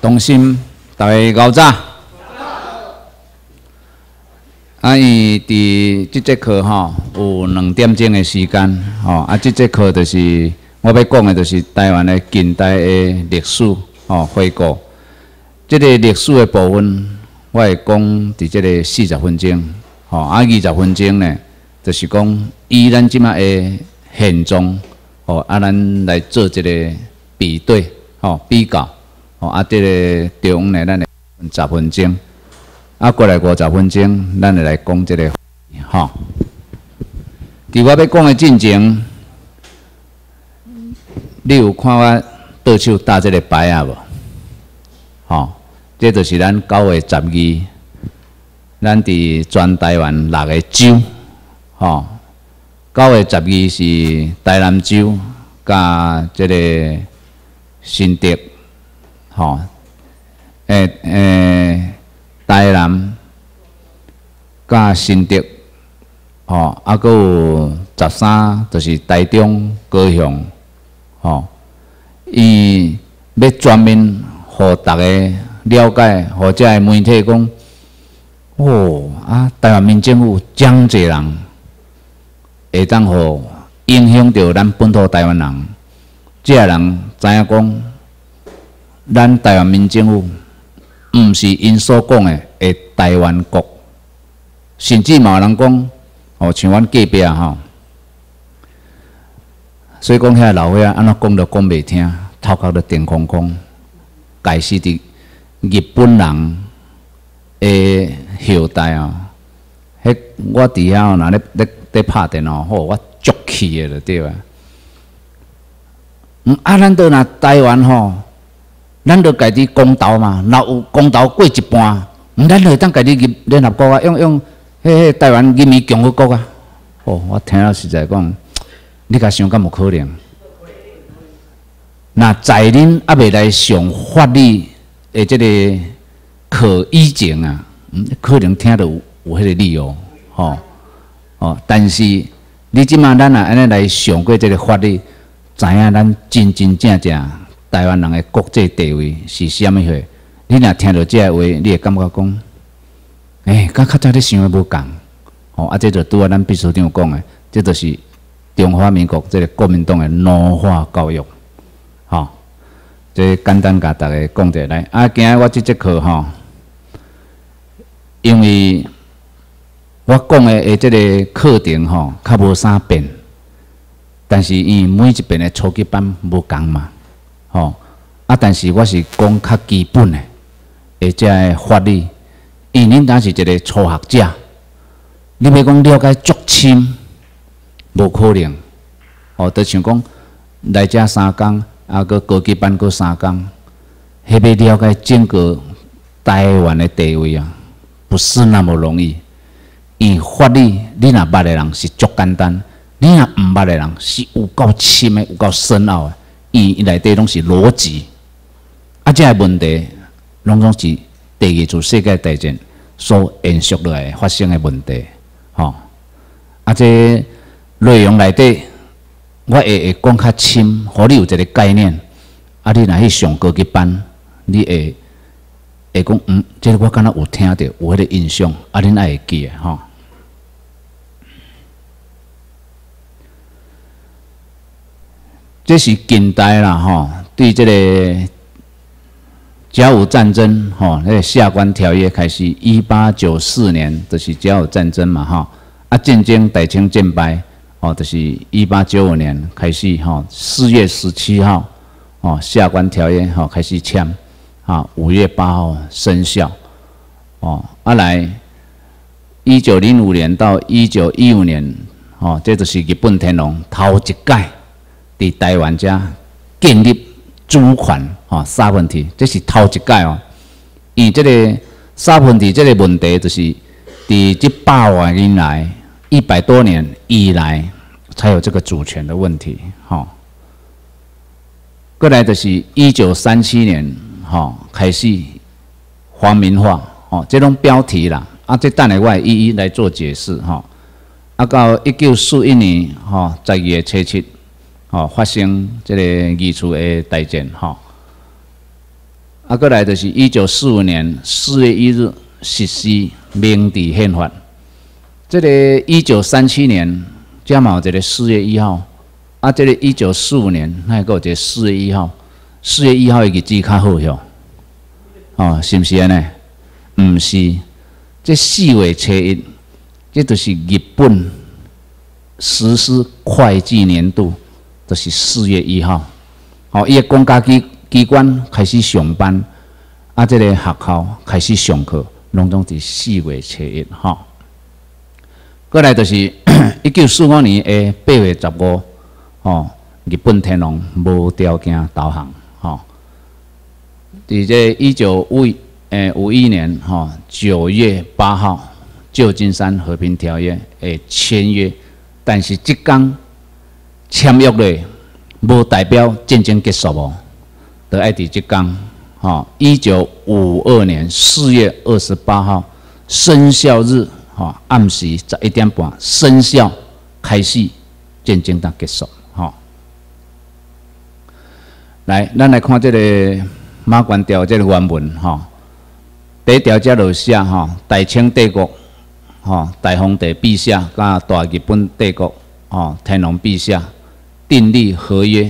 同心，大家熬早。伊伫即节课吼有2点钟的时间吼，即节课就是我要讲的，就是台湾的近代的历史吼回顾。即个历史的部分，我会讲伫即个40分钟吼，20分钟呢，就是讲以咱即马的现状吼，咱来做一个比对吼比较吼，即个中呢，咱会10分钟。过来50分钟，咱就来讲这个吼。伫我要讲的进前，你有看我倒手打这个牌啊无？吼，这就是咱9月12，咱伫全台湾6个州，吼。9月12是台南州甲这个新竹，吼，台南、甲新竹，吼，搁有13，就是台中、高雄，吼，伊要专门互大家了解，或者个媒体讲，台湾民政府真侪人会当互影响到咱本土台湾人，这些人知影讲，咱台湾民政府。毋是因所讲的台湾国，甚至嘛有人讲，像阮隔壁吼，所以讲遐老伙仔安怎讲都讲袂听，头壳都电空空，家是伫日本人的后代哦。迄我伫遐若咧拍电脑，我足气的就对啊。咱倒若台湾吼。咱着家己公投嘛，若有公投过一半，咱就会当家己入联合国啊，用台湾人民共和国啊。我听了实在讲，你甲想敢有可能？那在恁还未来上法律的这个课以前啊，可能听到有迄个理由，但是你即马咱安尼来上过这个法律，知影咱真真正正。台湾人的国际地位是啥物货？你若听到这话，你会感觉讲，甲较早你想的无共，这就拄啊，咱秘书长讲的，这就是中华民国这个国民党的奴化教育，这简单甲大家讲者来。今仔我这节课因为我讲的这个课程较无啥变，但是伊每一遍的初级班无共嘛。但是我是讲较基本的，这个法律，因为恁若是一个初学者，你要讲了解足深，无可能。就像讲来遮3工，搁高级班搁3工，迄要了解整个台湾的地位啊，不是那么容易。因为法律，你若捌的人是足简单，你若毋捌的人是有够深的，有够深奥的。伊内底拢是逻辑，这个问题拢是第2次世界大战所延续落来发生的问题，这内容内底我会讲较深，互你有一个概念。你若去上高级班，你会讲这个我敢若有听到，有迄个印象，恁爱会记的吼。这是近代啦，对这个甲午战争，那个下关条约开始，1894年就是甲午战争嘛，战争大清战败，就是1895年开始，4月17号，下关条约开始签，5月8号生效，来1905年到1915年，这就是日本天皇头一届。伫台湾遮建立主权三分地，这是头一届哦。因这个三分地这个问题，就是伫这100多年来，100多年以来才有这个主权的问题。过来就是1937年开始皇民化，这种标题啦，这等下我会一一来做解释到1941年12月7日。发生这个二次的大战啊，过来就是1945年4月1日实施明治宪法。这个1937年，加嘛有一个4月1号，啊，这个1945年，那个有一个4月1号，4月1号的日子较好哟，哦，是毋是安尼？毋是，这4月初1，这就是日本实施会计年度，就是4月1号。哦，伊个公家机关开始上班，啊，这个学校开始上课，拢总伫4月初1吼。过来就是1945年的8月15，哦，日本天皇无条件投降，吼。伫这1951年9月8号，旧金山和平条约的签约，但是即天签约咧，无代表战争结束哦，就爱伫即天，1952年4月28号生效日，暗时11点半生效，开始战争才结束，来，咱来看这个马关条这个原文，第一条这就写大清帝国，大皇帝陛下甲大日本帝国，天皇陛下订立合约。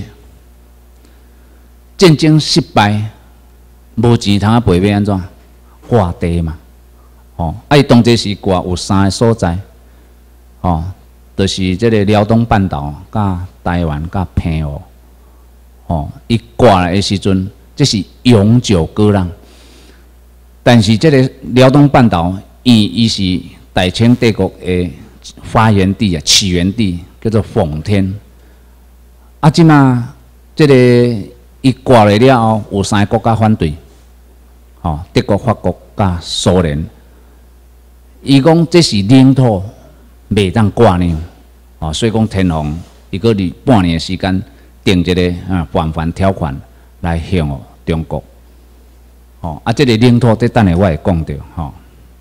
战争失败，无钱通赔要安怎？划地嘛，伊当这时挂有3个所在，就是这个辽东半岛、甲台湾、甲澎湖，伊挂来的时阵，这是永久割让。但是这个辽东半岛，伊是大清帝国的发源地啊，起源地叫做奉天。啊，即马这个伊挂来了后，有3个国家反对，德国、法国甲苏联。伊讲这是领土，袂当挂呢，所以讲天皇伊个伫半年的时间定一个返还条款来向中国。这个领土这等下我会讲到，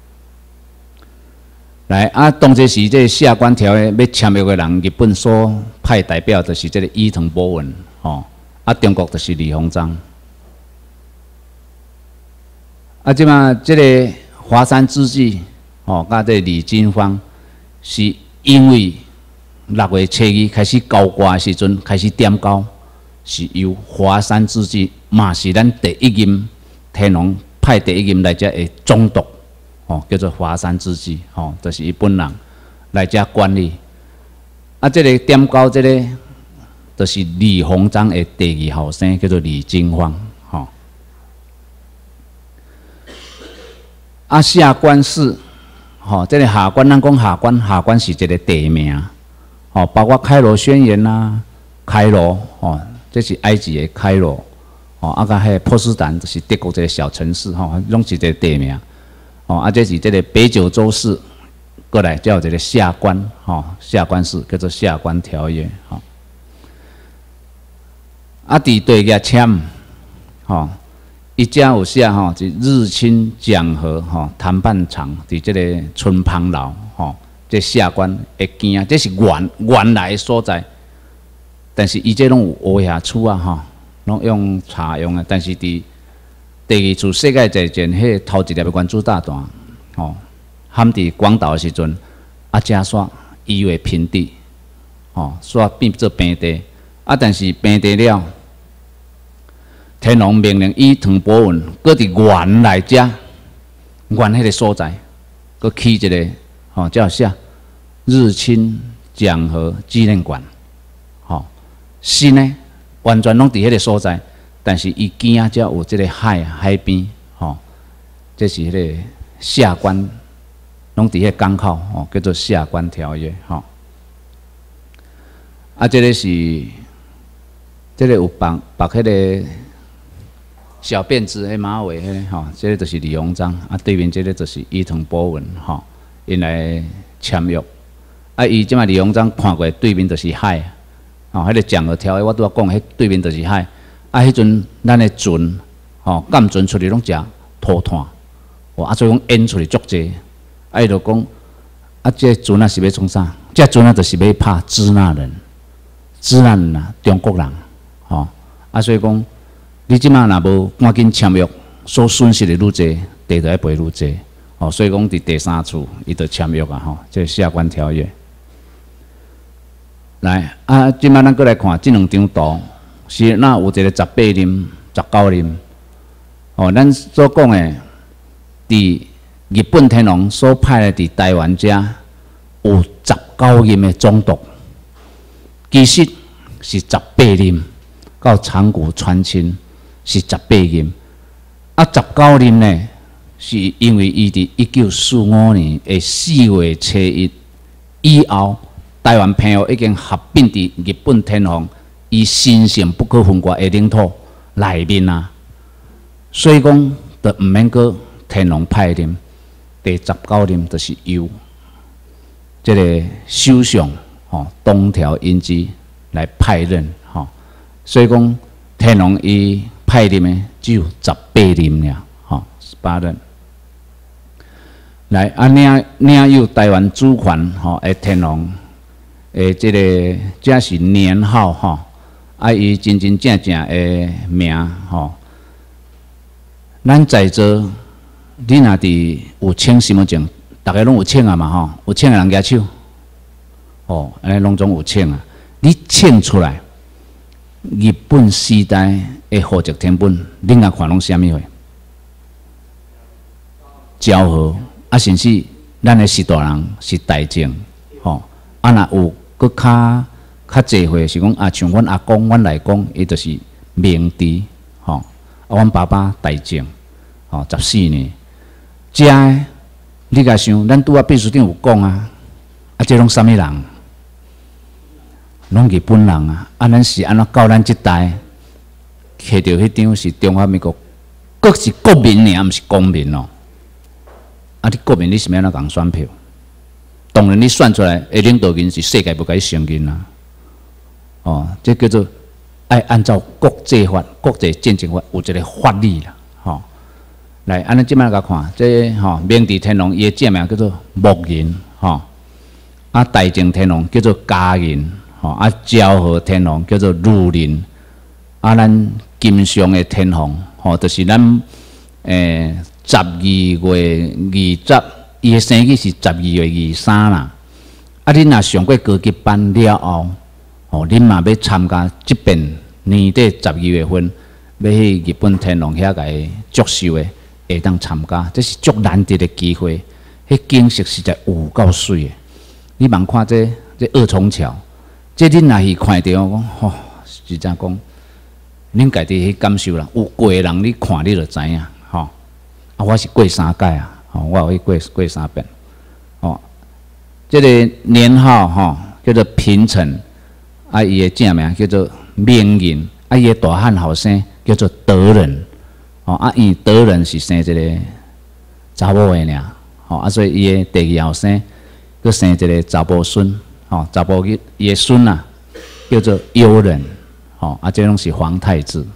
来啊，当这时这下关条约要签约的人，日本所派代表就是这个伊藤博文，中国就是李鸿章。即马这个华山之际，甲这李经方，是因为6月初2开始交歌的时阵开始点交，是由华山之际，嘛是咱第一任天皇派第一任来遮的总督，叫做华山之际，就是伊本人来遮管理。这个点交这个，就是李鸿章的第2后生，叫做李经方，下关市，这个下关，咱讲下关是一个地名，包括开罗宣言啦，开罗，这是埃及的开罗，甲迄个波斯坦就是德国一个小城市，拢是一个地名，这是这个北九州市，过来才有一个下关，下关市叫做下关条约，伫对个签，伊遮有写是日清讲和谈判场伫这个春芳楼，这下关会见，这是原来的所在，但是伊这拢有挖下厝啊，拢用茶用的，但是伫第2次世界大战迄头一粒的原子弹弹，含伫广岛的时阵，遮煞夷为平地，煞变做平地，但是平地了。天皇命令伊藤博文，搁伫原来遮原迄个所在，搁起一个叫啥日清讲和纪念馆，新呢完全拢伫迄个所在，但是伊边仔遮有即个海边，这是迄个下关，拢伫迄个港口，叫做下关条约，这个是这个有绑迄个。小辫子迄马尾迄这个就是李鸿章，对面这个就是伊藤博文，因来签约。伊即马李鸿章看过对面就是海，迄个讲和条约我拄仔讲，迄对面就是海。迄阵咱的船，舰船出去拢食土炭，所以讲淹出去足济。伊就讲，这船是要创啥？这船就是要拍支那人，支那人中国人，所以讲。你即马若无赶紧签约， 所损失的愈济，地就要赔愈济。哦，所以讲伫第三处，伊就签约啊，吼，这下关条约。来啊，即摆咱过来看即两张图，是那有一个18任、19任。哦，咱所讲的，伫日本天皇所派的伫台湾遮有19任的总督，其实是18任，到长谷川清是18任，啊19任呢，是因为伊伫1945年的4月7日以后，台湾澎湖已经合并伫日本天皇伊神圣不可分割的领土内面啊。所以讲，就毋免搁天皇派任，第19任就是由这个首相东条英机来派任所以讲天皇伊派任的只有18任尔18任。来领有台湾主权的天皇的这个这是年号伊真正的名咱在座，你若伫有签身份证，大家拢有签啊嘛有签的人举手，安尼拢总有签啊。你签出来，日本时代的户籍成本，恁甲看拢啥物货？昭和啊，甚至咱的时大人是大正，啊若有搁较济岁是讲像阮阿公、阮内公，伊就是明治，阮爸爸大正。14年，遮个你甲想，咱拄仔秘书长有讲这拢啥物人？拢日本人啊！咱是安怎到咱即代，摕到迄张是中华民国，佫是国民尔，毋是公民哦。你国民你是要安怎共选票？当然你选出来的领导人是世界不该承认这叫做爱按照国际法、国际战争法有一个法律啦。来，安尼即摆甲看，这明治天皇伊的正名叫做木仁，大正天皇叫做嘉仁，昭和天皇叫做裕仁，咱金上的天皇，就是咱12月20，伊的生日是12月23啦。恁若上过高级班了后，恁嘛要参加即遍年底12月份，要去日本天皇遐个祝寿的。会当参加，这是足难得的机会。迄景色实在有够水的。你望看这二重桥，这恁若是看到，讲实在讲，恁家己去感受啦。有过的人，你看你就知影我是过3届我有去过3遍。这个年号叫做平成，伊的正名叫做明仁，伊的大汉后生叫做德仁。因德仁是生一个查某的尔，所以伊的第二后生，佮生一个查甫孙，查甫伊的孙叫做悠仁，这拢是皇太子，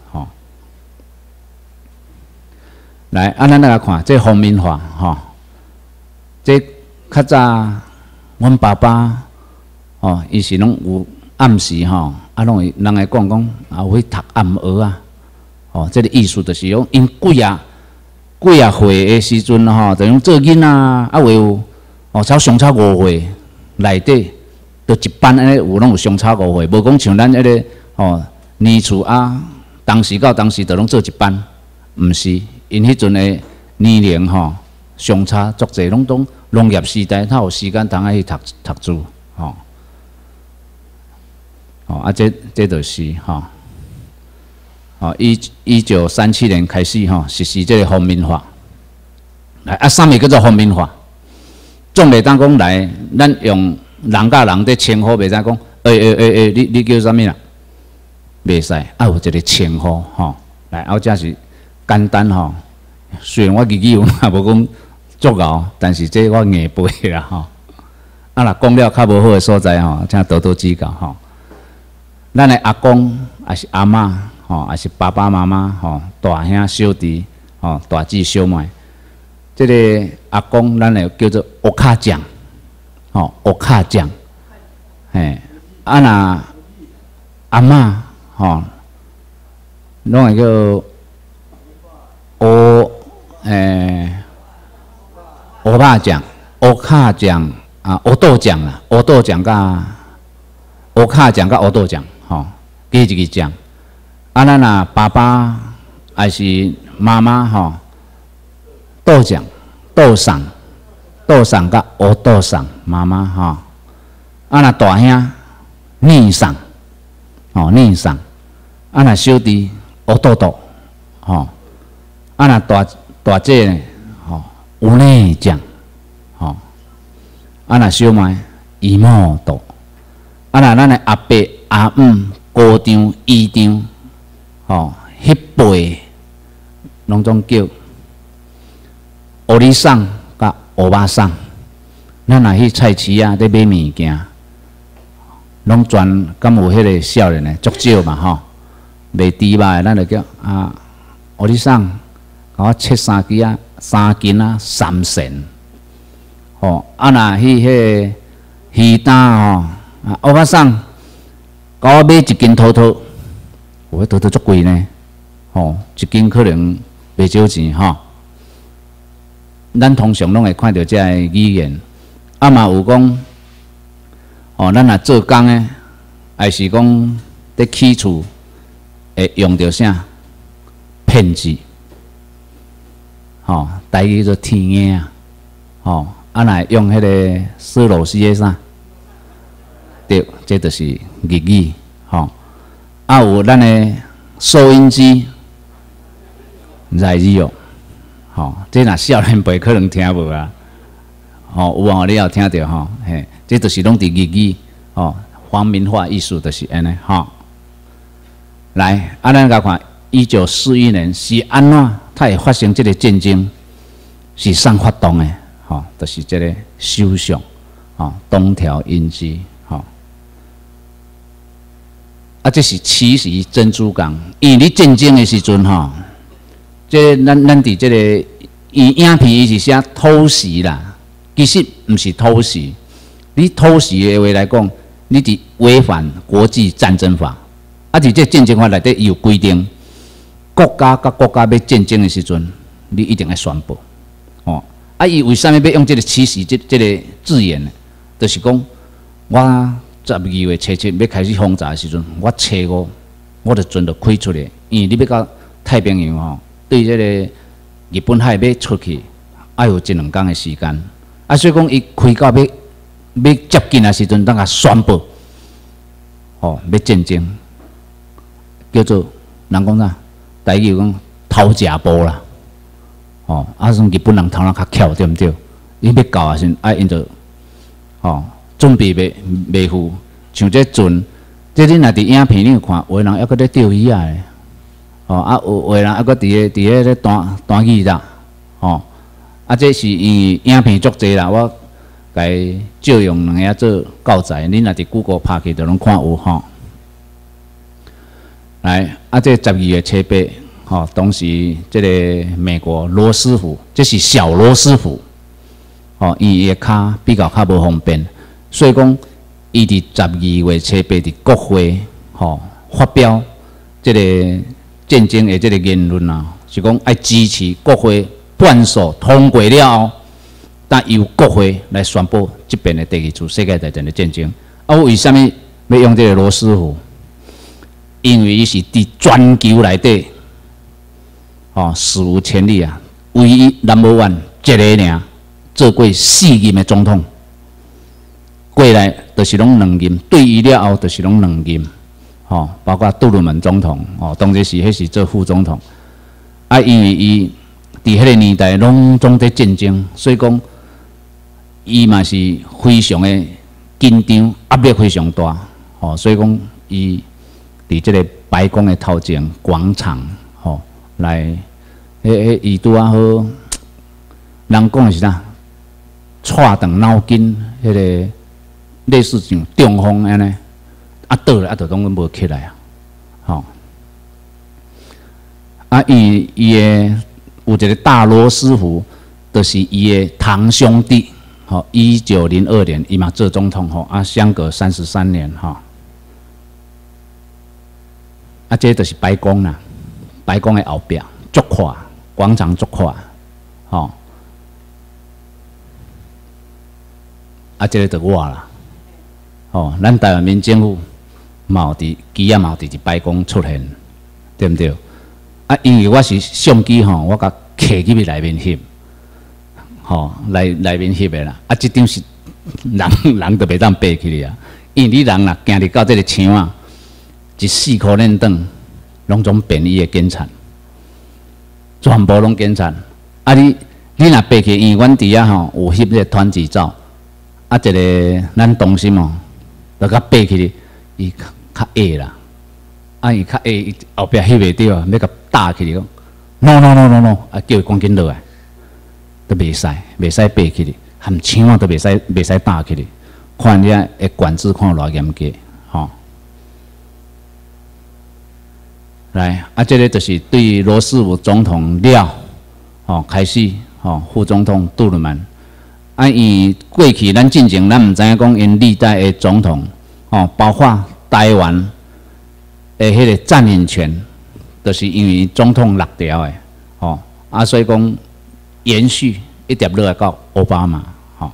来，咱来看这皇民化，这较早阮爸爸，伊是拢有暗时拢会人会讲有去读暗学啊。这个意思就是讲，因几啊岁的时阵就用做囡仔还有上超5岁内底，就一班安尼拢有上超5岁，无讲像咱迄个年厝当时到当时就拢做一班，毋是因迄阵的年龄相差足济，拢当农业时代，他有时间通去读书这就是1937年开始实施这个皇民化。来啥物叫做皇民化？总袂当讲来，咱用人甲人在称呼，袂使讲你叫啥物啦？袂使，有一个称呼来，这是简单虽然我语也无讲足敖，但是这我硬背啦若讲了较无好的所在请多多指教咱的阿公还是阿嬷。还是爸爸妈妈大兄小弟大姊小妹，这个阿公咱会叫做乌卡酱，乌卡酱，若阿嬷拢会叫乌乌肉酱、乌卡酱啊、乌豆酱啦，乌豆酱甲乌卡酱甲乌豆酱，吼，加一个酱。啊，咱若爸爸还是妈妈吼，豆酱、豆豉、豆豉甲乌豆豉，妈妈吼。啊，若大兄逆裳，吼逆裳。啊，若小弟乌豆豆，吼。啊，若大姐呢，吼有内酱，吼。啊，若小妹姨母豆。啊，若咱的阿伯、阿姆、姑丈、姨丈，吼，迄辈拢总叫乌里桑甲乌巴桑。咱若去菜市啊，咧买物件，拢全敢有迄个少年的足少嘛，吼。卖猪肉的，咱就叫啊乌里桑，甲我切3斤啊3仙。吼，啊，若去迄个鱼担吼。啊，乌巴桑，甲我买1斤头头，我头头足贵呢，吼，1斤可能袂少钱吼。咱通常拢会看到这个语言，啊嘛有讲，哦，咱若做工诶，还是讲伫起厝会用到啥骗子，吼，台语做天眼啊，吼，啊若用迄个索罗斯诶啥？对，这就是日语，吼。啊，有咱的收音机，日语哦，吼。这若少年辈可能听无啊，吼，有啊，你有听到吼，嘿，这就是拢伫日语，吼，黄明化艺术就是安尼，吼。来，啊，咱甲看1941年是安怎，它会发生这个战争，是谁发动的？吼，就是这个首相，吼，东条英机。啊，这是奇袭珍珠港。因为你战争的时阵吼，这咱伫这个影片伊是写偷袭啦，其实毋是偷袭。你偷袭的话来讲，你伫违反国际战争法。啊，伫这战争法内底有规定，国家甲国家要战争的时阵，你一定要宣布。哦，啊，伊为啥物要用这个奇袭这个字眼呢？就是讲我。12月初7要开始轰炸的时阵，我初5我就准备开出来，因为你要到太平洋吼，对这个日本海要出去，要有1-2天的时间。啊，所以讲伊开到要接近的时阵，当甲宣布，哦，要战争，叫做人讲啥？台语讲偷食步啦，哦，啊，算日本人头脑较巧，对毋对？伊要到啊时，啊，因就，哦。准备袂赴，像这船，这恁若伫影片你有看，有人还搁咧钓鱼啊，哦，啊有人还搁伫个咧单鱼啦，哦，啊这是因影片足济啦，我甲伊借用2个做教材，恁若伫 Google 拍起就拢看有吼。来，啊这12月初8，吼，当时这个美国罗斯福，这是小罗斯福，哦，因伊个骹比较无方便。所以讲，伊伫12月初8伫国会吼发表这个战争的这个言论啊，是讲爱支持国会半数通过了后，但由国会来宣布这边的第2次世界大战的战争。啊，为什么要用这个罗斯福？因为伊是伫全球内底，哦，史无前例啊，唯一 No.1一个尔做过4任的总统。过来就是拢2任，对伊了后就是拢2任，吼，包括杜鲁门总统，哦，当时迄是做副总统，啊，因为伊伫迄个年代拢总在战争，所以讲伊嘛是非常的紧张，压力非常大，吼，所以讲伊伫即个白宫的头前广场，吼，来，伊拄啊好，人讲的是啥？踹动脑筋，迄个。类似像中风安尼，啊倒了啊，就拢无起来啊，吼，啊伊的有一个大罗斯福，就是伊的堂兄弟，吼，1902年伊嘛做总统吼，啊相隔33年吼，啊这就是白宫啦，白宫的后壁足宽， 广场作快，吼、啊，这个就我啦，哦，咱台湾民政府嘛有伫机啊嘛有伫一摆讲出现，对毋对？啊，因为我是相机吼，我甲摕入去内面翕，吼、内面翕的啦。啊，即张是人就袂当爬起哩啊，因为你人若行入到这个墙啊，一4箍链凳，拢总便宜的检查，全部拢检查。啊，你若爬起，因为阮伫遐吼有翕个团体照。啊，一个咱同心哦，就甲爬起哩，伊较矮啦。啊，伊较矮，伊后壁翕袂着啊，要甲搭起哩讲 ，no， 啊，叫伊赶紧落来，都袂使爬起哩，含枪啊都袂使搭起哩。看遐个管制看偌严格，吼、来，啊，这个就是对罗斯福总统了，吼、开始，吼、副总统杜鲁门。啊，伊过去咱进前，咱毋知影讲因历代的总统，哦，包括台湾的迄个占领权，就是因为总统落条的，哦，啊，所以讲延续一直落来到奥巴马，吼、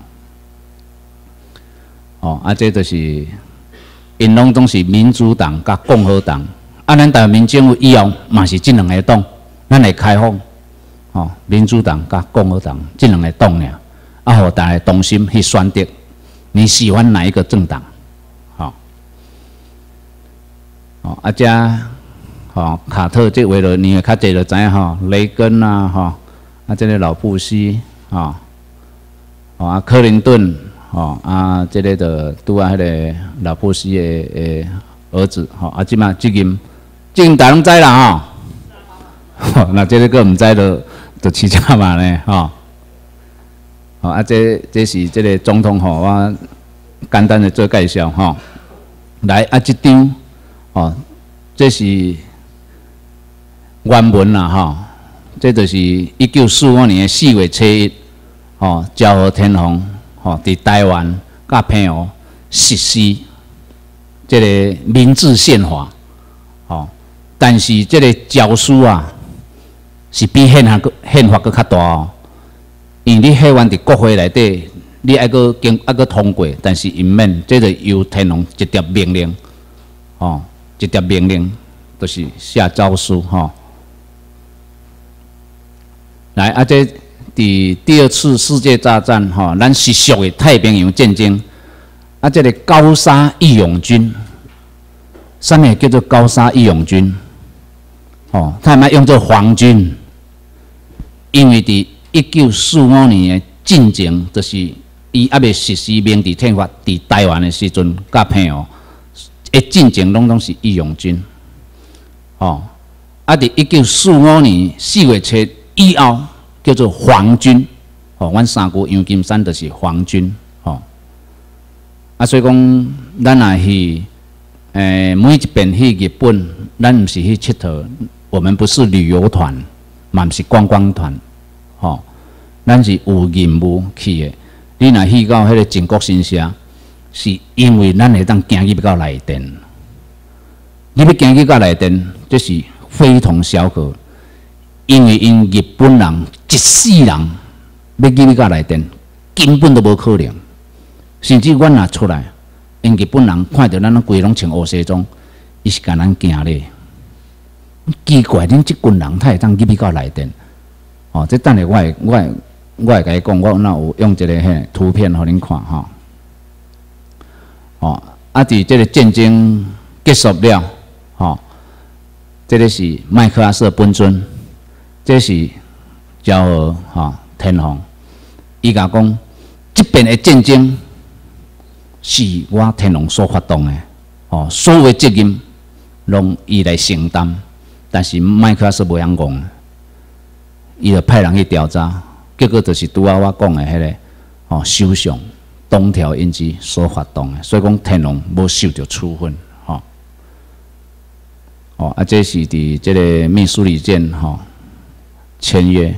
哦，啊，这就是因拢总是民主党甲共和党，啊，咱台湾民政府以后嘛是这两个党，咱会开放，哦，民主党甲共和党这两个党尔。啊，互大家同心去选择你喜欢哪一个政党，好、哦，啊，遮，吼，卡特这为了你会较侪就知影吼，雷根啊，吼，啊，这个老布希，吼，哦，啊，克林顿，吼，啊，这个就拄啊，迄个老布希的儿子，吼，啊，即马即任大家拢知啦，吼，那这个个毋知就起价嘛呢，吼。哦，啊，这是这个总统吼，我简单的做介绍吼。来，啊，这张哦，这是原文啦吼，这就是1945年4月7日，吼，昭和天皇吼伫台湾甲澎湖实施这个民治宪法，吼，但是这个诏书啊，是比宪法佫较大哦。因为你迄完伫国会内底，你爱个通过，但是因免，这就由天皇直接命令，哦，直接命令，就是下诏书吼。来，啊，这伫第2次世界大战吼，咱实属的太平洋战争，啊，这个高沙义勇军，上面叫做高沙义勇军，哦，他们用作皇军，因为伫1945年的进前，就是伊还未实施明治宪法伫台湾的时阵，甲澎湖的进前拢是义勇军，哦，啊，伫1945年4月7日以后叫做皇军，哦，阮三姑杨金山就是皇军，哦，啊，所以讲咱若去，每一遍去日本，咱毋是去佚佗，我们不是旅游团，嘛毋是观光团。吼，咱是有任务去的。你若去到迄个靖国神社，是因为咱会当行入到内殿。你要行入到内殿，这是非同小可。因为因日本人一世人要入到内殿，根本都无可能。甚至阮若出来，因日本人看到咱规拢穿黑西装，伊是甲咱行咧。奇怪，恁即群人他会当入去到内殿？哦，这等下我会甲伊讲，我那有用一个图片互恁看吼。哦，啊，伫这个战争结束了，吼，这个是麦克阿瑟本尊，这是昭和吼天皇，伊甲讲，这边的战争是我天皇所发动的，哦，所有的责任拢伊来承担，但是麦克阿瑟无晓讲。伊就派人去调查，结果就是拄仔我讲的迄个哦，首相东条英机所发动的，所以讲天皇无受到处分，吼、哦，啊，这是伫这个密苏里舰吼签约，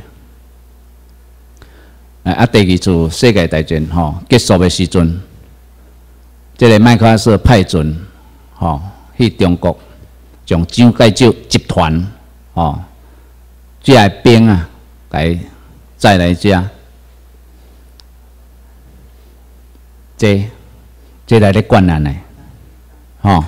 啊，第2次世界大战吼结束的时阵，这个麦克阿瑟派准吼去中国，将蒋介石集团吼。这个兵啊， 该再来遮，这来咧管咱的，吼。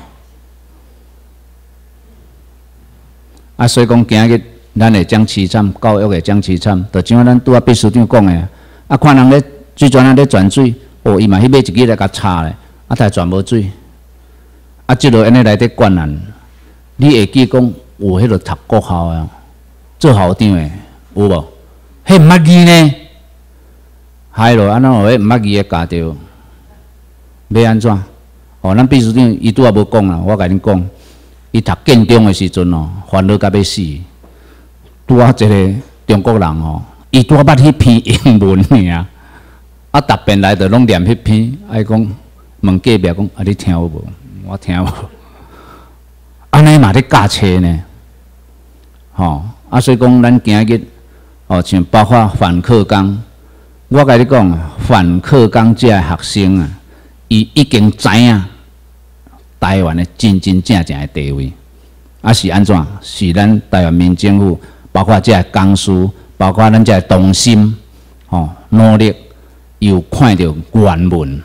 啊，所以讲今日咱会讲凄惨，教育会讲凄惨，就像咱拄仔秘书长讲的，啊，看人咧水泉仔咧转水，哦，伊嘛去买一支来甲插咧，啊，但转无水，啊，即落安尼来咧管咱，你会记讲有迄落读国校的，做校长的有无？迄毋捌字呢？害咯，安怎有迄毋捌字的教着？要安怎？哦，咱秘书长伊拄仔无讲啦，我甲恁讲，伊读建中的时阵哦，烦恼甲要死。拄仔一个中国人哦，伊拄仔捌迄篇英文尔，啊，逐遍来着拢念迄篇，爱讲问隔壁讲，啊，你听有无？我听无。安尼嘛咧教册呢，吼，啊，所以讲咱今日哦，像包括范克刚，我甲你讲，范克刚这学生啊。伊已经知影台湾的真正的地位，啊是安怎？是咱台湾民政府，包括这公司，包括咱这同心，吼、努力，有看到原文。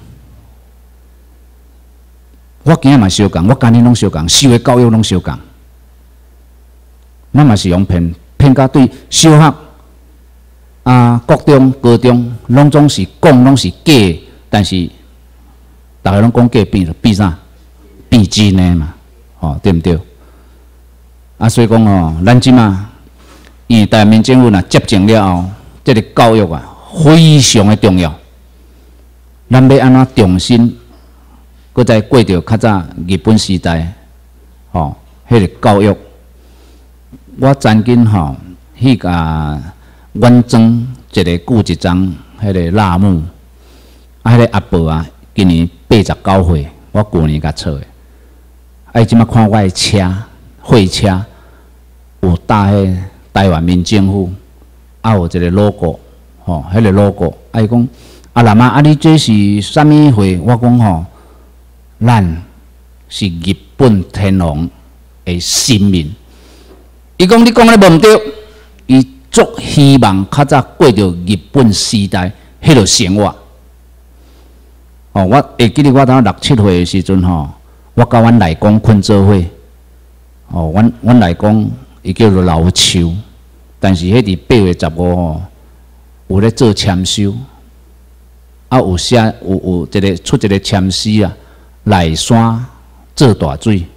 我今日嘛相共，我今日拢相共，受的教育拢相共。咱嘛是用骗甲对小学啊、国中、高中，拢总是讲拢是假的，但是。大家拢讲假变了，变啥？变真的嘛，吼、对毋对？啊，所以讲吼，咱即马，因为台湾民政府若接政了后，这个教育啊，非常的重要。咱要安怎重新，搁再过着较早日本时代，吼、迄个教育，我曾经吼去甲远征一个顾一章，迄个辣木，啊，迄个阿伯啊。今年89岁，我旧年甲撮的。啊，伊即摆看我的车，货车有搭迄台湾民政府，啊有一个 logo， 吼，迄个 logo， 啊伊讲，啊南啊，啊你这是啥物货？我讲吼，咱是日本天皇的新民。伊讲你讲的无毋对，伊足希望较早过着日本时代迄落生活。哦，我会记得我当6、7岁的时阵吼，我甲阮内公困做伙。哦，阮内公伊叫做老邱，但是迄伫8月15吼，有咧做签收，啊有写有一个出一个签诗啊，内山做大水，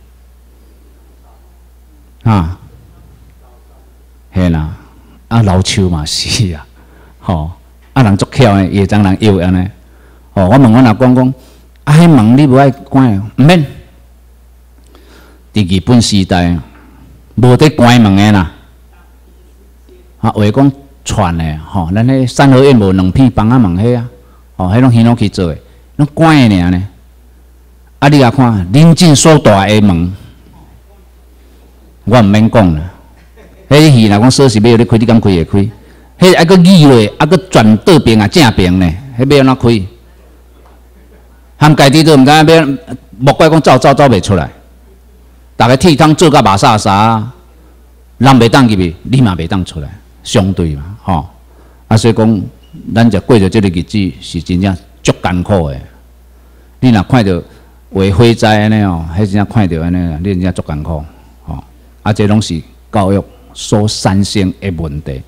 啊，嘿啦，啊老邱嘛是啊，吼，啊人足巧诶，会当人摇安尼。哦，我问阮阿公讲，啊，迄门你无爱关啊？毋免。伫日本时代，无得关门诶啦。啊，话讲串诶，吼，咱迄三合院无2片房仔门迄啊，吼，迄拢耳拢去做诶，拢关诶尔呢。啊，你啊看，临近所大诶门，我毋免讲啦。迄戏若讲锁匙要你开，你敢开会开？迄还佫议落，还佫转倒边啊正边呢，迄要安怎开？含家己都毋知影要，莫怪讲走袂出来。逐个铁桶做甲麻沙沙，人袂当入去，你嘛袂当出来，相对嘛，吼。啊，所以讲，咱就过着即个日子是真正足艰苦诶。你若看到为火灾安尼哦，迄真正看到安尼，你真正足艰苦，吼。啊，这拢是教育所产生诶问题。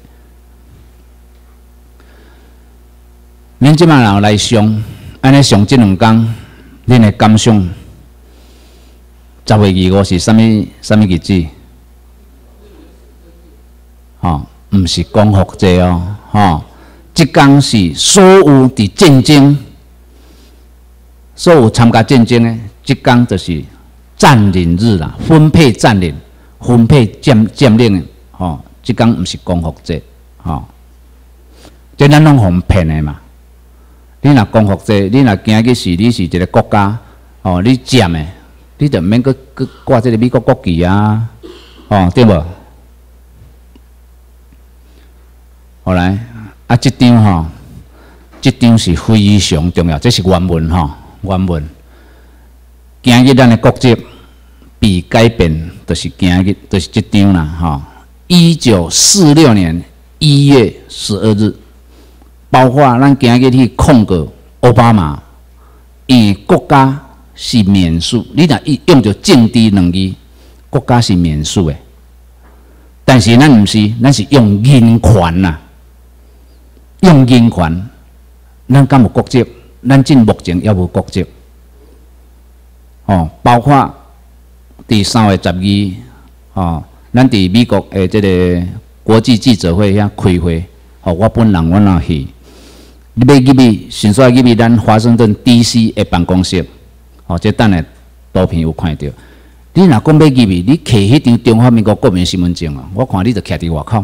恁即摆人来上。安尼上即2天，恁的感想？10月25是啥物日子？吼，毋是光复节哦，吼，即天是所有伫战争，所有参加战争的，即天就是占领日啦，分配占领、分配占领的，吼，即天毋是光复节，吼，这咱拢互骗的嘛。你若光复节，你若今日你是一个国家，哦，你占的，你就毋免搁挂这个美国国旗啊，哦，对无？后来啊，即张吼，即张是非常重要，这是原文吼，原文。今日咱的国籍被改变，就是今日，就是即张啦，吼。1946年 1月12日，包括咱今日去控告奥巴马，因国家是免诉，你若用着政治两字，国家是免诉的。但是咱毋是，咱是用人权呐，用人权，咱敢有国籍？咱至目前也无国籍。哦，包括伫3月12，哦，咱伫美国的这个国际记者会遐开会，哦，我本人我若去，你要入去，迅速入去咱华盛顿 DC 的办公室，哦，这等下图片有看到。你若讲要入去，你摕迄张中华民国国民身份证啊，我看你就徛伫外口，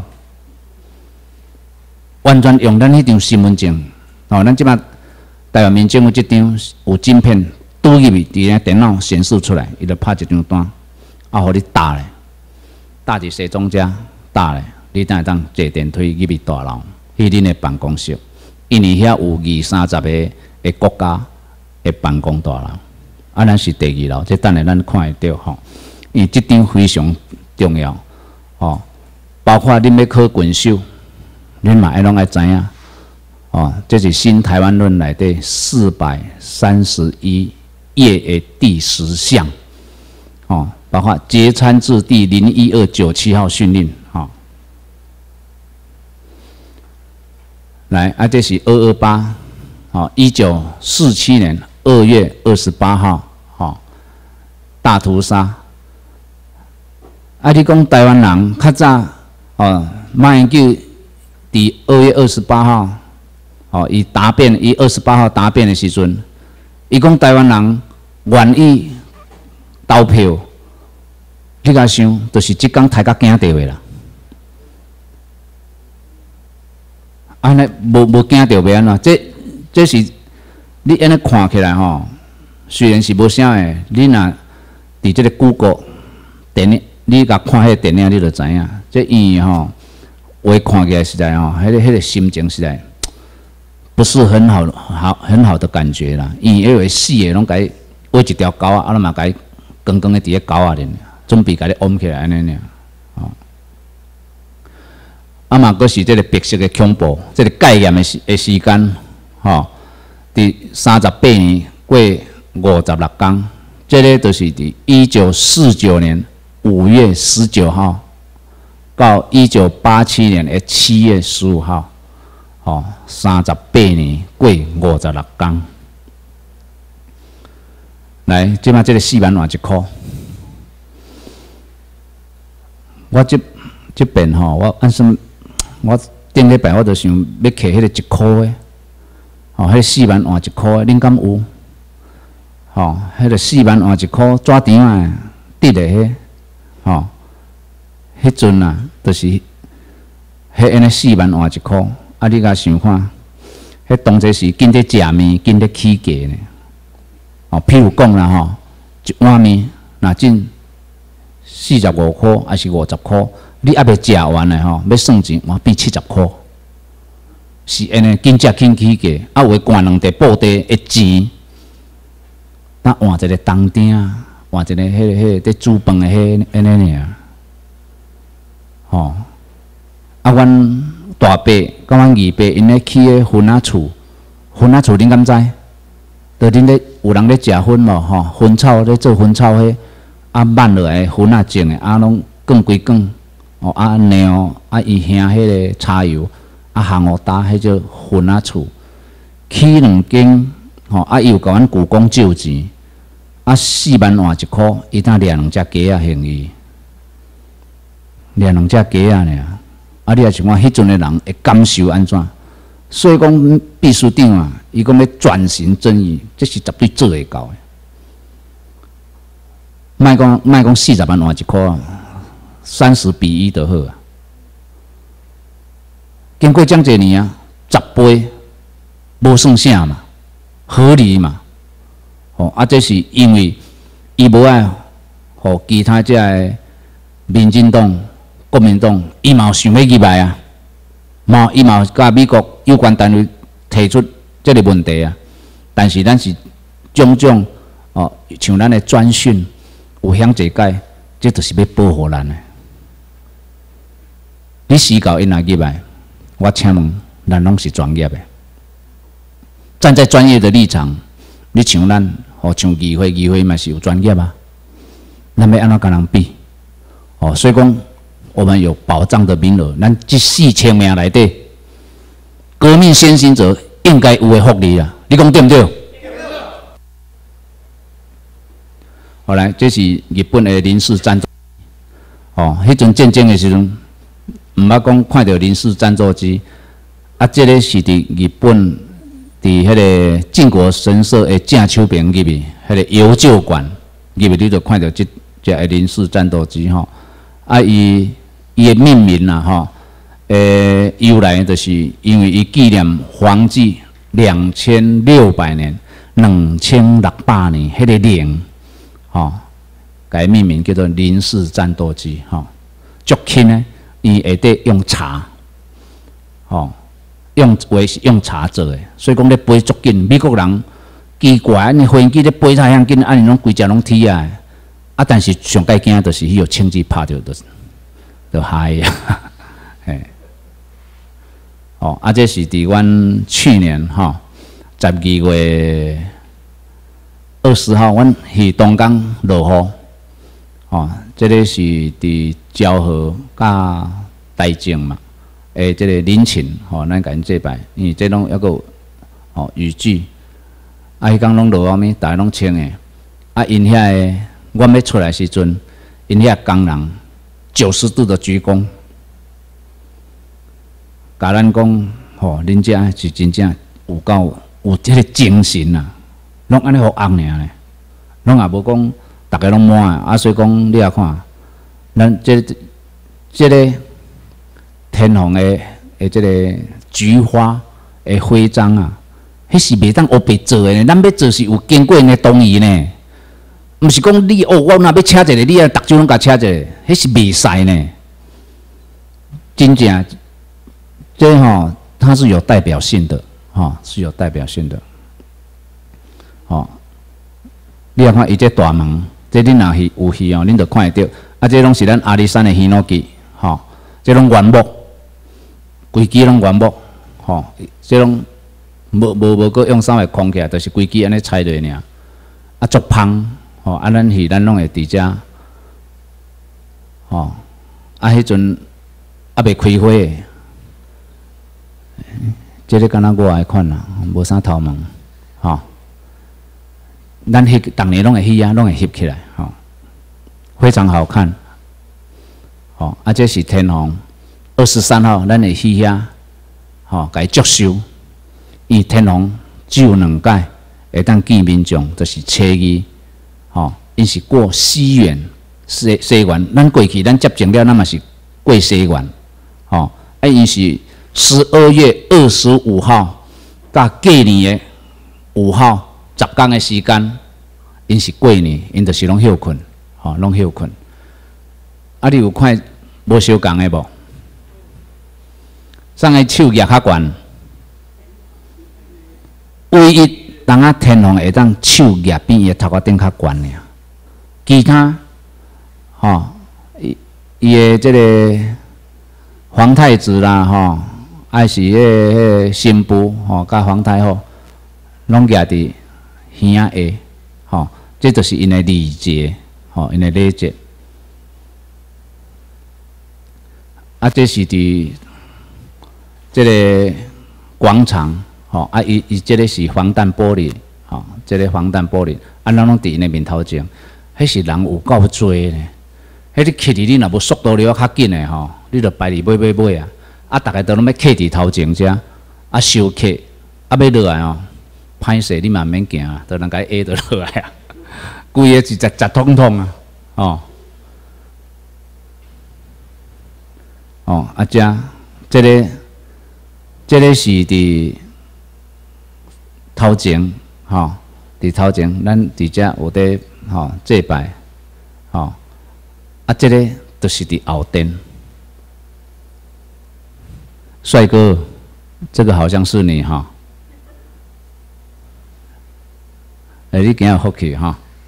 完全用咱迄张身份证。哦，咱即摆台湾民政府即张有晶片，拄入去，伫咧电脑显示出来，伊就拍一张单，啊，互你搭咧，搭伫西装遮搭咧，你等下当坐电梯入去大楼，去恁的办公室，因为遐有20-30个的国家的办公大楼。啊，咱是第2楼，这等下咱看会到吼，因为这张非常重要，吼，包括恁要考拳手，恁嘛拢爱知影，哦，这是新台湾论内底431页的第10项，哦，包括节参制第01297号训令，吼，来啊，这是228，哦，1947年2月28号。大屠杀，啊！你讲台湾人较早哦，马英九伫2月28号，哦，伊答辩，伊28号答辩的时阵，伊讲台湾人愿意投票，你甲想，就是即天抬甲惊着的啦。安尼无惊着要安怎？这是你安尼看起来吼，虽然是无啥诶，你若伫即个 Google 电影，你甲看迄个电影，你就知影。这因为吼，话看起来实在吼，迄个心情实在不是很好的感觉啦。因为为死个拢甲伊挖一条狗啊，啊，嘛甲伊光光的伫咧狗仔咧，准备甲你往起来安尼尔。哦，啊嘛，佫是即个白色的恐怖，即个戒严的时间，吼，伫38年过56天。这个就是伫1949年5月19号到1987年的7月15号，哦，38年过56天。来，即摆这个4万换1箍，我这边吼，我按算，我顶礼拜我就想要摕迄个1箍的，哦，迄个4万换1箍的，恁敢有？吼，迄个4万换1箍纸张啊，滴咧迄，吼，迄阵啊，就是迄安尼4万换1箍，啊，你甲想看，迄当初是紧咧食面，紧咧起价呢。哦，譬如讲啦，吼，一碗面若进45箍还是50箍，你还未食完呢，吼，要算钱，换变70箍，是安尼紧食紧起价，啊，有诶灌两块布袋的钱。那换一个冬丁，换一个迄个煮饭的迄安尼尔，吼。啊，阮大伯甲阮二伯因咧起个薰仔厝，薰仔厝恁敢知？就恁咧有人咧食薰无吼？薰草咧做薰草迄，啊挽落来薰仔种的，啊拢卷规卷，哦啊尿啊伊兄迄个柴油，啊烘互打，迄叫薰仔厝。起2间，吼啊伊有甲阮舅公借钱。啊，4万换1箍，伊当掠2只鸡仔行伊，掠2只鸡仔尔。啊，你也想看迄阵的人会感受安怎？所以讲秘书长啊，伊讲要转型正义，这是绝对做会到的。莫讲40万换1箍啊，30比1就好啊。经过这么多年啊，10倍，无算啥嘛，合理嘛。哦，啊，这是因为伊无爱，互其他遮个民进党、国民党，伊嘛有想要入来啊，伊嘛有甲美国有关单位提出这个问题啊。但是咱是种种哦，像咱的专训有响一解，这就是要保护咱的。你死到因若入来， 我请问，咱拢是专业的，站在专业的立场，你像咱，像议会嘛是有专业啊，咱要安怎跟人比？所以讲，我们有保障的名额，咱这4000名内底，革命先行者应该有的福利啊，你讲对不对？后来，这是日本的临时战斗，迄阵战争的时阵，毋捌讲看到临时战斗机，这个是伫日本，伫迄个靖国神社的正手边入面，迄个游救馆入面，你就看到这个临时战斗机伊的命名啦由来就是因为伊纪念皇治2600年、2600年，迄个零。改命名叫做临时战斗机，足轻呢，伊会得用茶，用茶做的，所以讲咧飞足紧。美国人奇怪，安尼飞机咧飞太遐紧，安尼拢规只拢踢啊！但是上介惊就是迄个轻机拍着就嗨啊！嘿，这是伫阮去年12月20号，阮去东港落雨，这个是伫昭和甲台中嘛，这个林情，咱甲因祭拜，因为这拢抑个雨具，迄天拢落雨大家拢穿诶，因遐诶，阮要出来时阵，因遐工人90度的鞠躬，甲咱讲，恁遮是真正有这个精神啊！拢安尼好红尔咧，拢也无讲，大家拢满所以讲你也看，咱这个天皇的这个菊花的徽章啊，迄是袂当黑白做的呢，咱要做是有经过因的同意呢，毋是讲你我若要请一个，你啊，逐周拢甲请一个，迄是袂使呢。真正，这它是有代表性的，是有代表性的。你也看伊这大门，这恁若是有戏恁就看会到。这拢是咱阿里山的喜乐机，这拢原木，规支拢原木，这拢无个用啥来框起来，就是规支安尼拆落尔，足芳，咱戏咱拢会伫遮，迄阵未开花的，这个敢若我爱款啦，无啥头毛，咱翕逐年拢会翕拢会翕起来，非常好看。这是天皇23号，咱会翕遐，甲伊祝寿。伊天皇只有2届会当见民众，就是初二，因是过西元西元，咱过去咱接近了，咱嘛是过西元，因是12月25号，甲过年的5号。10天的时间，因是过年，因就是拢休困，拢休困。你有看无相共的无？上个手举较悬，唯一人啊天皇会当手举比伊头壳顶较悬尔，其他，伊的这个皇太子啦，还是迄新妇，甲皇太后，拢举伫。耳下，这就是因的礼节，因的礼节。这是伫这个广场，伊这个是防弹玻璃，这个防弹玻璃，咱拢伫因的面头前，迄是人有够多呢。迄你徛伫你若无速度了较紧的你着排伫尾啊，逐个都拢要徛伫头前遮，收客，要落来歹势，你嘛免行啊，都人甲伊下就落来啊，规个是杂通通啊，这个是伫头前，伫头前，咱伫遮有伫祭拜，这个就是伫后殿，帅哥，这个好像是你你今有福气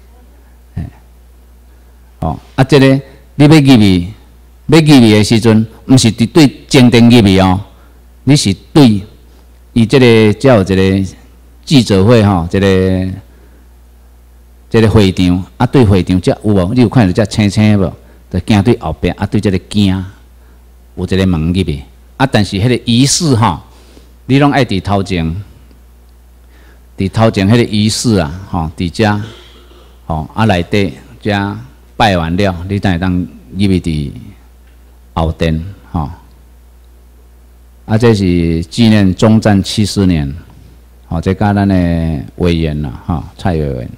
这个你要入去的时阵，毋是伫对正殿入去你你是对伊即个才有一个记者会吼，一个会场啊，对会场才有无？你有看到只青青无？就行对后壁啊，对即个镜有一个门入去啊，但是迄个仪式吼，你拢爱伫头前，迄个仪式啊，吼，伫遮吼啊内底遮拜完了，你才会当入去伫后殿吼。啊，这是纪念中战70年，吼，这甲咱的委员啦，吼，蔡委员。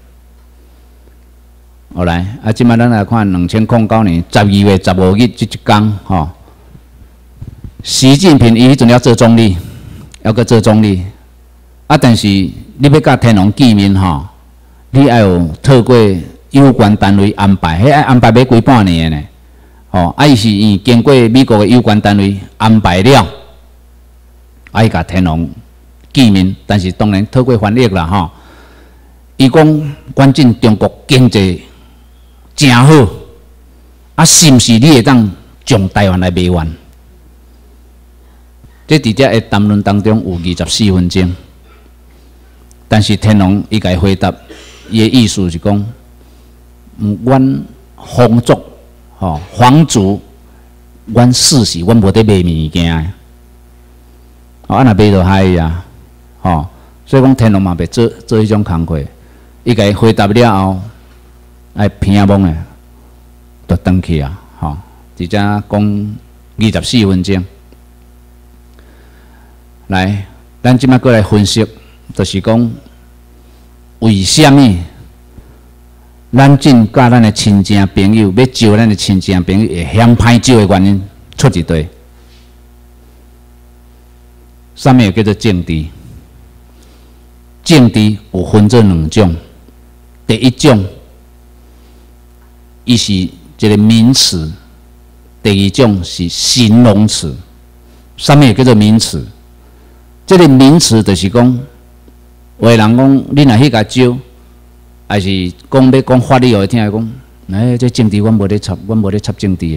好来，啊，即摆咱来看2009年12月15日这一天，吼，习近平伊迄阵要做总理，要搁做总理，啊，但是你要甲天皇见面吼，你要有透过有关单位安排，迄爱安排要几半年的呢，吼，啊，伊是经过美国的有关单位安排了，啊，伊甲天皇见面，但是当然透过翻译啦，吼，伊讲关键中国经济真好，啊，是毋是你会当将台湾来卖完？这伫遮个谈论当中有24分钟，但是天皇伊甲伊回答，伊个意思是讲，阮皇族吼皇族，阮世是阮无得卖物件的，哦，啊若卖就害伊啊，吼，所以讲天皇嘛袂做迄种工课，伊甲伊回答了后。爱偏懵诶，就转去啊！吼，直接讲24分钟。来，咱即摆过来分析，就是讲为虾米咱进甲咱诶亲戚朋友要招咱诶亲戚朋友会嫌歹招诶原因出一堆。啥物叫做政治？政治有分做两种，第一种。伊是一个名词，第二种是形容词。啥物叫做名词？这个名词就是讲，有的人讲，你若去甲招，还是讲要讲法律，互伊听讲，这政治阮无咧插，阮无咧插政治的。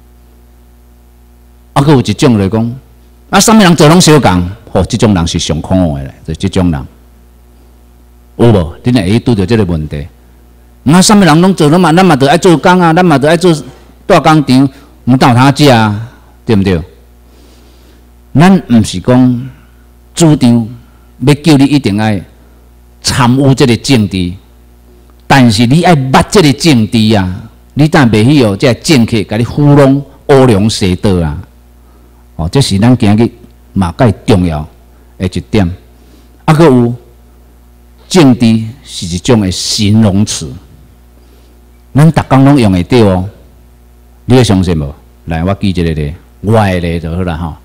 啊，佫有一种就是讲，啊，啥物人做拢相共，吼，这种人是上可恶的咧，就这种人，有无？你若会拄着这个问题？那啥物人拢做，咱嘛着爱做工啊，咱嘛着爱做大工厂，毋当有通食啊，对毋对？咱毋是讲主张要叫你一定爱参与这个政治，但是你爱捌这个政治啊，你但袂去哦，这政客甲你糊弄、乌龙蛇道啊，哦，这是咱今日嘛介重要的一点。啊，佫有政治是一种的形容词。咱逐工拢用会到哦，你会相信无？来，我举一个例，我的例就好啦吼。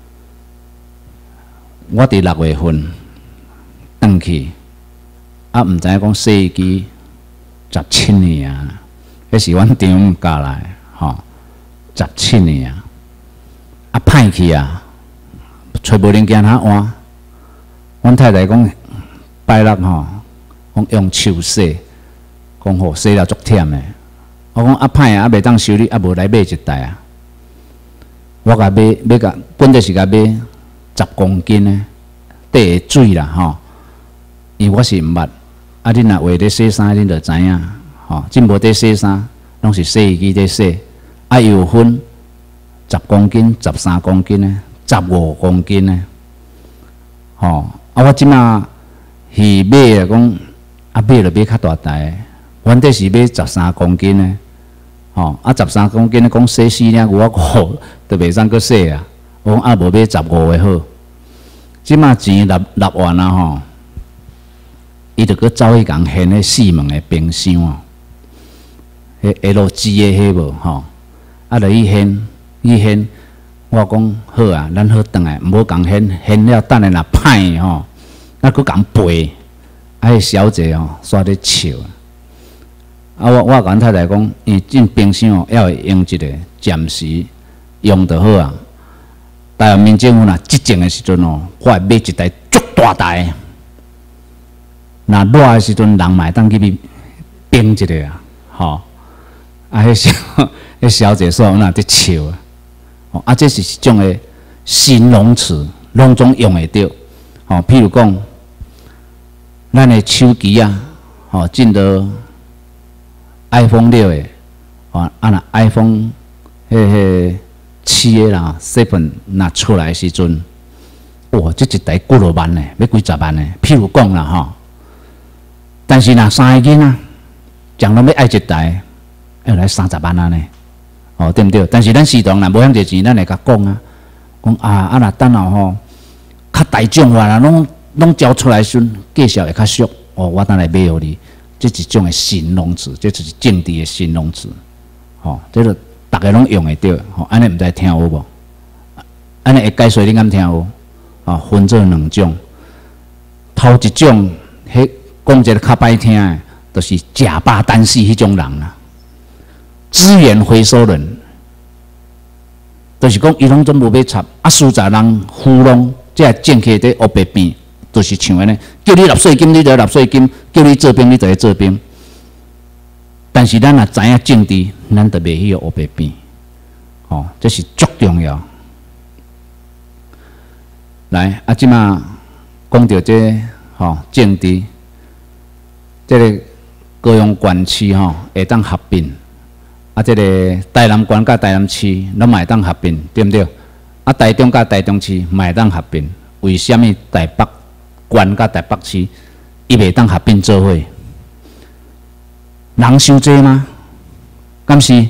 我伫6月份转去，啊，毋知影讲洗衣机17年啊，迄是阮丈母教来吼，17年啊，啊歹去啊，找无零件通换。阮太太讲拜六吼，讲用手洗。讲吼洗了足忝诶，我讲啊歹啊，袂当修理，啊无来买一台啊。我甲买，甲本来是甲买10公斤诶，底下水啦吼。因为我是毋捌，啊恁若话咧洗衫，恁就知影吼。真无伫洗衫，拢是洗衣机伫洗，啊有分10公斤、13公斤诶、15公斤诶，吼。啊我即马去买啊，讲啊买就买较大台。阮这是买13公斤的，吼啊13公斤的讲洗4领牛仔裤都袂使阁洗啊。我讲啊无买15的好，即马钱6万啊吼，伊就阁走去共现迄4门的冰箱哦，迄 LG 的迄无吼，啊就去现，我讲好啊，咱好转来，毋好共现了，等下若歹吼，啊阁共赔，啊迄小姐吼煞咧笑。啊，我甲阮太太讲，因为进冰箱哦，要会用一个暂时用就好啊。台湾民政府若执政的时阵哦，我会买一台足大台。若热的时阵，人嘛会当去冰一下啊，吼。啊，迄小姐说，阮也伫笑啊。哦，啊，这是一种的形容词， 拢总用会到。吼，譬如讲，咱的手机啊，吼，进到 iPhone 6的，吼，那 iPhone 7的啦，7若出来的时阵，哇，这一台几落万呢，要几十万呢。譬如讲啦，吼，但是若3个囡仔，将拢要爱一台，要来30万啊呢，哦，对毋对？但是咱时常若无遐侪钱，咱会甲讲啊，讲啊，若等下吼，较大众化啦，拢交出来时阵，介绍会较俗。哦，我等来买互你，这一种的形容词，这就是政治的形容词。吼，这个大家拢用会到。吼，安尼毋知听有无？安尼会解说你敢听有？啊，分做2种。头一种，迄讲一个较歹听的，就是假巴单死迄种人啦。资源回收人，就是讲伊拢总无要插，啊，实在人糊弄，这政客在黑白变，就是像安尼，叫你纳税金，你就纳税金；叫你做兵，你就要做兵。但是咱若知影政治，咱就袂去黑白变。哦，这是足重要。来，啊，即马讲到这政治，这个高雄县市会当合并，啊，这个台南县甲台南市拢嘛会当合并，对毋对？啊，台中甲台中市嘛会当合并，为什么台北县甲台北市伊袂当合并做伙？人伤济吗？敢是？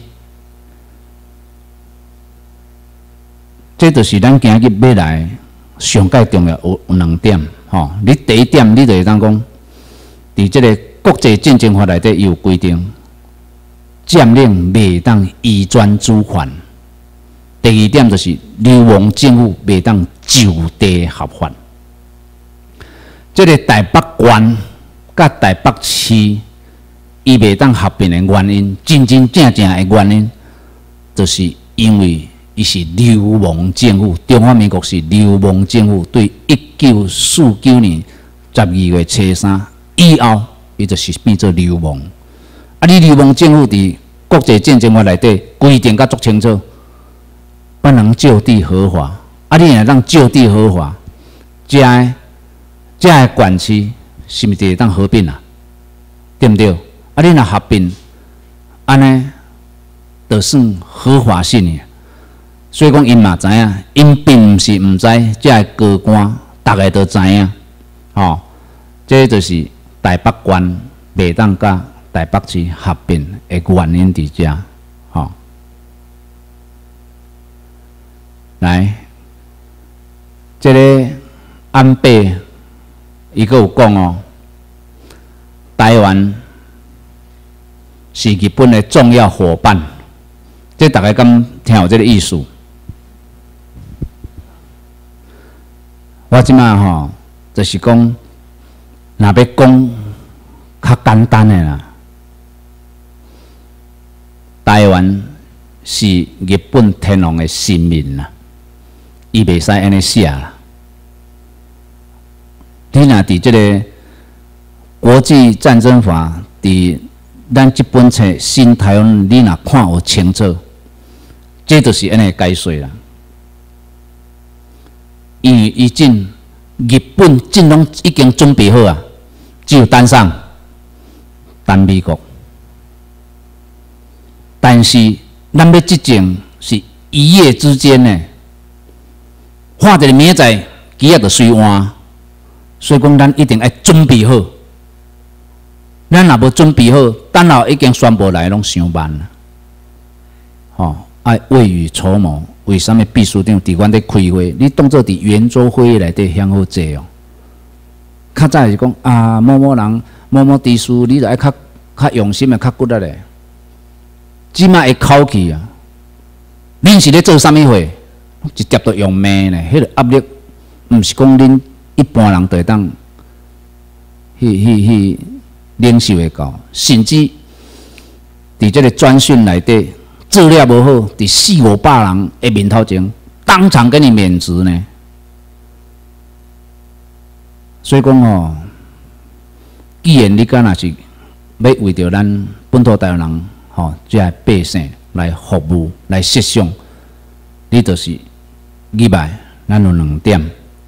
这就是咱今日要来上界重要有2点，吼。你第一点，你就会当讲，伫这个国际战争法内底有规定，占领袂当移转主权。第二点就是流亡政府袂当就地合法。这个台北县甲台北市，伊袂当合并的原因，真正的原因，就是因为伊是流亡政府。中华民国是流亡政府，对1949年12月初3以后，伊就是变做流亡。啊，你流亡政府伫国际战争法内底规定甲足清楚，不能就地合法。啊，你若当就地合法，这个县市是毋是会当合并啊？对毋对？啊，你若合并，安尼就算合法性的。所以讲，因嘛知影，因并毋是毋知，这个高官大家都知影。吼，这就是台北县袂当甲台北市合并的原因伫遮。吼，来，这个安倍伊阁有讲哦，台湾是日本的重要伙伴。这大家敢听有这个意思？我即马吼，就是讲，若要讲较简单的啦，台湾是日本天皇的臣民啦，伊袂使安尼写啦。你若伫即个国际战争法伫咱即本册《新台湾》，你若看有清楚，这就是安尼解说啦。因为以前日本阵拢已经准备好啊，只有等上等美国。但是咱要执政是一夜之间呢，看一个明仔机啊就随换，所以讲咱一定要准备好。咱若无准备好，等下已经宣布来拢伤慢啦。吼，爱未雨绸缪。为什么秘书长伫阮咧开会？你当作伫圆桌会议内底向好坐哦。较早是讲啊，某某人、某某地区，你着爱较用心诶，较骨力咧。即摆会口气啊！恁是咧做啥物货？直接着用骂咧，迄个压力，毋是讲恁一般人会当去领受会到，甚至伫即个专训内底。做了无好，伫400-500人的面头前，当场给你免职呢。所以讲哦，既然你敢若是要为着咱本土台湾人吼，这些百姓来服务、来设想，你就是入来，咱有2点。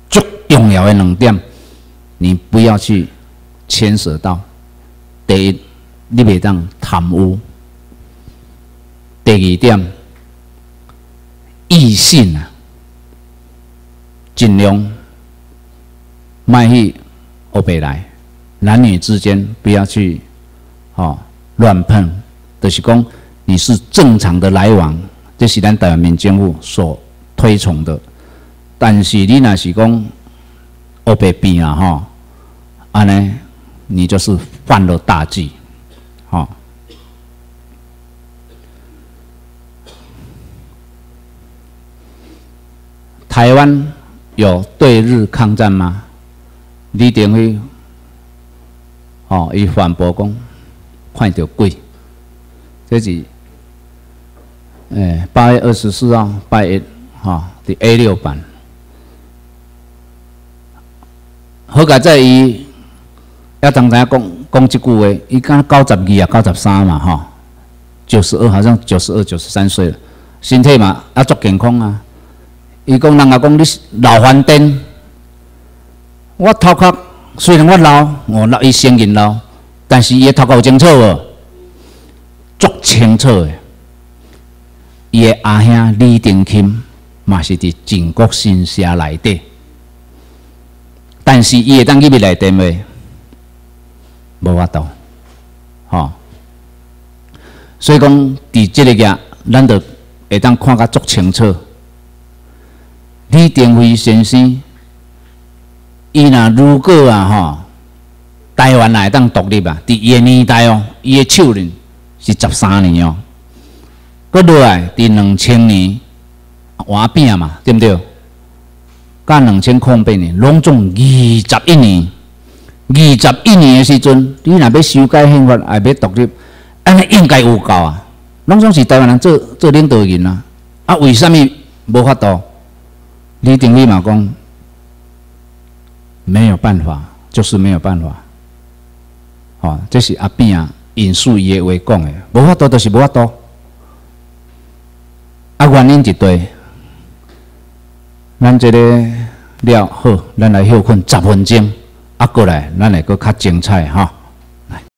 重要的2点，你不要去牵涉到。第一，你袂当贪污；第2点，异性啊，尽量莫去黑白来，男女之间不要去乱碰，就是讲你是正常的来往，这是咱台湾民政府所推崇的。但是你若是讲黑白变啊安尼你就是犯了大忌，台湾有对日抗战吗？李登辉伊反驳讲看到鬼，这是8月24号拜一第 A6 版。好在在伊要当知讲这句话，伊敢92啊93嘛92好像92、93岁了，身体嘛足健康啊。伊讲人家讲你老翻颠，我头壳虽然我老，伊承认老，但是伊的头壳有清楚无？足清楚的。伊的阿兄李登钦嘛是伫靖国新社内底，但是伊会当入去内底未？无法度，所以讲伫即个嘢，咱就会当看甲足清楚。李登辉先生，伊如果台湾会当独立啊，伫伊个年代伊个手龄是13年搁落来伫2000年换饼嘛，对不对？甲2008年，拢总21年。21年的时阵，你若要修改宪法，也要独立，安尼应该有够啊！拢总是台湾人做领导人啊，为什么无法度？李登辉嘛讲，没有办法，就是没有办法。这是阿扁引述伊的话讲的，无法度就是无法度。原因一堆，咱这个了好，咱来休困10分钟。过来，咱来个较精彩